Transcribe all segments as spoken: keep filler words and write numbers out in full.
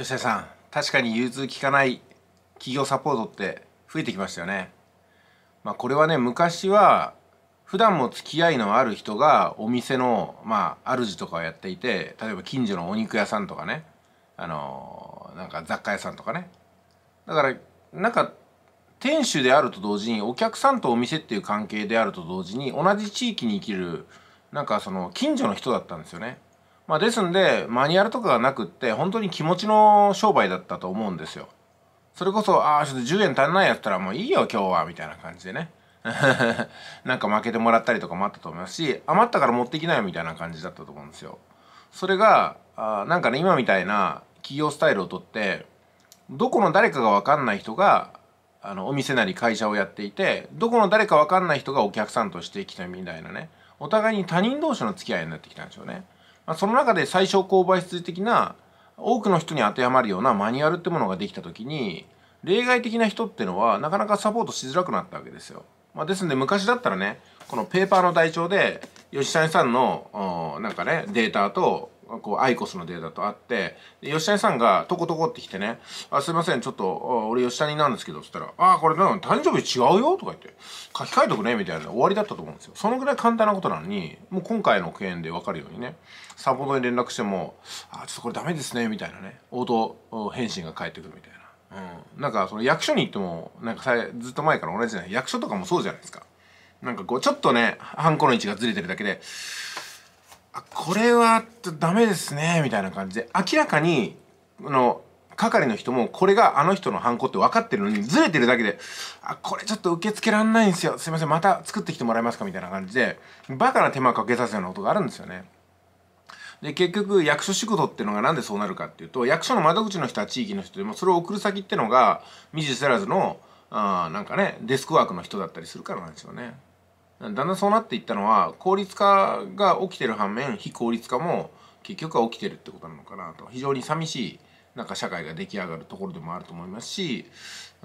吉田さん、確かに融通きかない企業サポートって増えてきましたよね。まあこれはね、昔は普段も付き合いのある人がお店のまあ主とかをやっていて、例えば近所のお肉屋さんとかね、あのなんか雑貨屋さんとかね。だからなんか店主であると同時にお客さんとお店っていう関係であると同時に同じ地域に生きるなんかその近所の人だったんですよね。まあ、ですんでマニュアルとかがなくって本当に気持ちの商売だったと思うんですよ。それこそ「ああちょっとじゅうえん足んないやったらもういいよ今日は」みたいな感じでねなんか負けてもらったりとかもあったと思いますし、余ったから持ってきなよみたいな感じだったと思うんですよ。それがあなんかね、今みたいな企業スタイルをとってどこの誰かが分かんない人があのお店なり会社をやっていて、どこの誰か分かんない人がお客さんとして来たみたいなね、お互いに他人同士の付き合いになってきたんでしょうね。まあ、その中で最小公倍数的な多くの人に当てはまるようなマニュアルってものができた時に、例外的な人っていうのはなかなかサポートしづらくなったわけですよ。まあ、ですんで昔だったらね、このペーパーの台帳で吉谷さんのなんかねデータとこうアイコスのデータとあって、吉谷さんがトコトコってきてね「あすいませんちょっと俺吉谷なんですけど」っつったら「ああこれなんか誕生日違うよ」とか言って書き換えとくねみたいな終わりだったと思うんですよ。そのぐらい簡単なことなのに、もう今回の件で分かるようにね、サポートに連絡しても「あちょっとこれダメですね」みたいなね、応答返信が返ってくるみたいな。うん、なんかその役所に行ってもなんかさずっと前から同じじゃない、役所とかもそうじゃないですか。なんかこうちょっとねハンコの位置がずれてるだけであこれはダメですねみたいな感じで、明らかにあの係の人もこれがあの人のハンコって分かってるのにずれてるだけで「あこれちょっと受け付けらんないんですよ、すいませんまた作ってきてもらえますか」みたいな感じでバカな手間かけさせるようなことがあるんですよね。で結局役所仕事っていうのがなんでそうなるかっていうと、役所の窓口の人は地域の人でもそれを送る先っていうのが見ず知らずのあなんかねデスクワークの人だったりするからなんですよね。だんだんそうなっていったのは効率化が起きてる反面非効率化も結局は起きてるってことなのかなと、非常に寂しいなんか社会が出来上がるところでもあると思いますし、うん、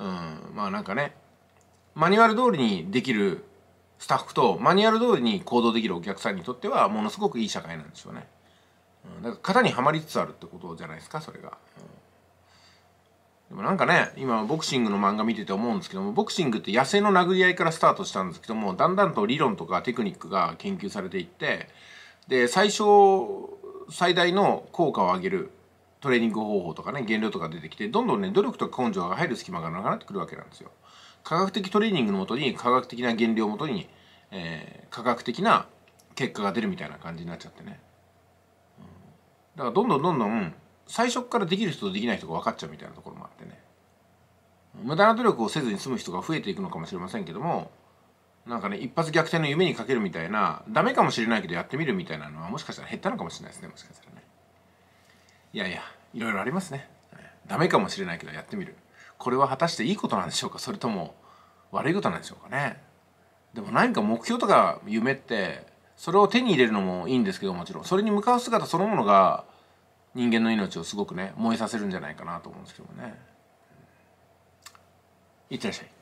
まあなんかねマニュアル通りにできるスタッフとマニュアル通りに行動できるお客さんにとってはものすごくいい社会なんですよね。うん、だから型にはまりつつあるってことじゃないですかそれが。でもなんかね今ボクシングの漫画見てて思うんですけども、ボクシングって野生の殴り合いからスタートしたんですけども、だんだんと理論とかテクニックが研究されていって、で最小最大の効果を上げるトレーニング方法とかね減量とか出てきて、どんどんね努力とか根性が入る隙間がなくなってくるわけなんですよ。科学的トレーニングのもとに科学的な減量をもとに、えー、科学的な結果が出るみたいな感じになっちゃってね、うん、だからどんどんどんどん最初からできる人とできない人が分かっちゃうみたいなところもあってね、無駄な努力をせずに済む人が増えていくのかもしれませんけども、なんかね一発逆転の夢にかけるみたいな、ダメかもしれないけどやってみるみたいなのはもしかしたら減ったのかもしれないですね、もしかしたらね。いやいやいろいろありますね。ダメかもしれないけどやってみる、これは果たしていいことなんでしょうか、それとも悪いことなんでしょうかね。でも何か目標とか夢ってそれを手に入れるのもいいんですけど、もちろんそれに向かう姿そのものが人間の命をすごくね燃えさせるんじゃないかなと思うんですけどもね。いってらっしゃい。